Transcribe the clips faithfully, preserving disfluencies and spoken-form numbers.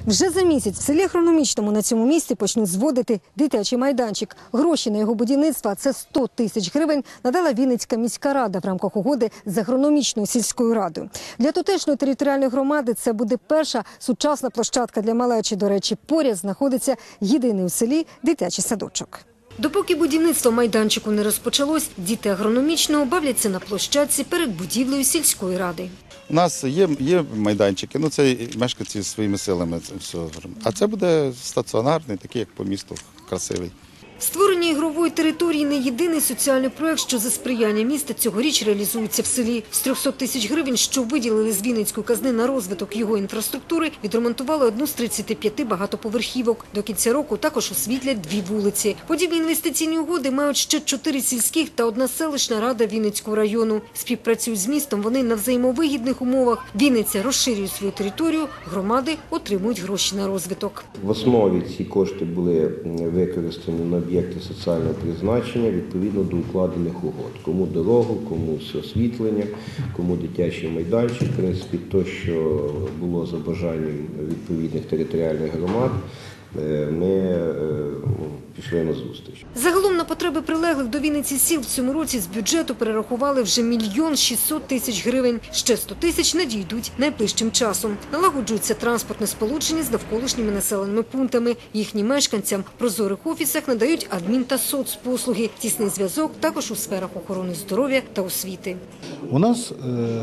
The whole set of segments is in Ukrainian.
Вже за місяць в селі Агрономічному на цьому місці почнуть зводити дитячий майданчик. Гроші на його будівництво – це сто тисяч гривень – надала Вінницька міська рада в рамках угоди з Агрономічною сільською радою. Для тутешньої територіальної громади це буде перша сучасна площадка для малечі. До речі, поряд знаходиться єдиний у селі дитячий садочок. Допоки будівництво майданчику не розпочалось, діти Агрономічного бавляться на площадці перед будівлею сільської ради. У нас є, є майданчики, ну це мешканці своїми силами. Це все. А це буде стаціонарний, такий як по місту, красивий. Створення ігрової території – не єдиний соціальний проєкт, що за сприяння міста цьогоріч реалізується в селі. З трьохсот тисяч гривень, що виділили з Вінницької казни на розвиток його інфраструктури, відремонтували одну з тридцяти п'яти багатоповерхівок. До кінця року також освітлять дві вулиці. Подібні інвестиційні угоди мають ще чотири сільських та одна селищна рада Вінницького району. Співпрацюють з містом вони на взаємовигідних умовах. Вінниця розширює свою територію, громади отримують гроші на розвиток. В основі ці кошти були використані на об'єкти соціального призначення відповідно до укладених угод. Кому дорогу, кому освітлення, кому дитячий майданчик. В принципі, те, що було за бажанням відповідних територіальних громад, ми пішли на зустріч. Загалом на потреби прилеглих до Вінниці сіл в цьому році з бюджету перерахували вже мільйон шістсот тисяч гривень. Ще сто тисяч надійдуть найближчим часом. Налагоджується транспортне сполучення з навколишніми населеними пунктами. Їхнім мешканцям в прозорих офісах надають адмін- та соцпослуги. Тісний зв'язок також у сферах охорони здоров'я та освіти. У нас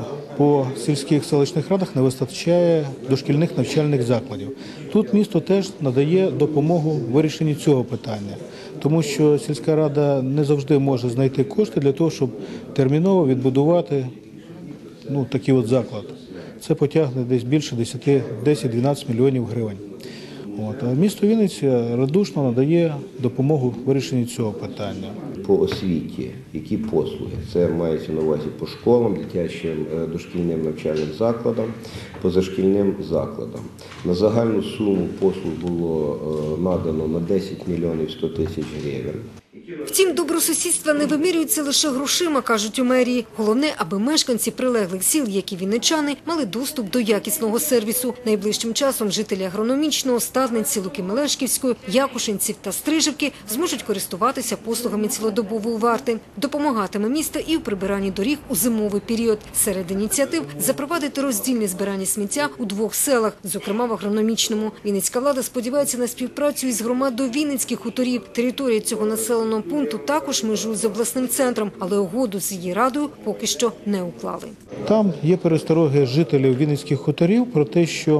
по сільських селищних радах не вистачає дошкільних навчальних закладів. Тут місто теж надає допомогу в вирішенні цього питання, тому що сільська рада не завжди може знайти кошти для того, щоб терміново відбудувати ну, такий от заклад. Це потягне десь більше десять-дванадцять мільйонів гривень. От. А місто Вінниця радушно надає допомогу в вирішенні цього питання. По освіті, які послуги? Це мається на увазі по школам, дитячим дошкільним навчальним закладам, позашкільним закладам. На загальну суму послуг було надано на десять мільйонів сто тисяч гривень. Втім, добросусідства не вимірюються лише грошима, кажуть у мерії. Головне, аби мешканці прилеглих сіл, як і вінничани, мали доступ до якісного сервісу. Найближчим часом жителі Агрономічного, Стадниці, Луки-Мелешківської, Якушинців та Стрижівки зможуть користуватися послугами цілодобової варти. Допомагатиме місто і в прибиранні доріг у зимовий період. Серед ініціатив – запровадити роздільне збирання сміття у двох селах, зокрема в Агрономічному. Вінницька влада сподівається на співпрацю із громадою Вінницьких хуторів. Територія цього населеного пункту також межує з обласним центром, але угоду з її радою поки що не уклали. Там є перестороги жителів Вінницьких хуторів про те, що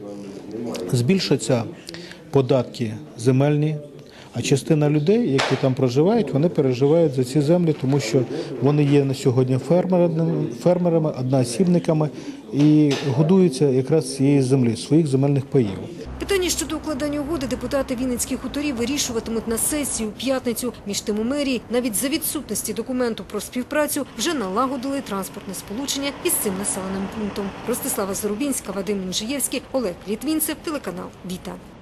збільшаться податки земельні, а частина людей, які там проживають, вони переживають за ці землі, тому що вони є на сьогодні фермерами, фермерами, одноосібниками і годуються якраз з цієї землі, своїх земельних паїв. Питання щодо укладання угоди депутати Вінницьких хуторів вирішуватимуть на сесії у п'ятницю. Між тим у мерії навіть за відсутності документу про співпрацю вже налагодили транспортне сполучення із цим населеним пунктом. Ростислава Зарубінська, Вадим Інжиєвський, Олег Літвінцев, телеканал «Віта».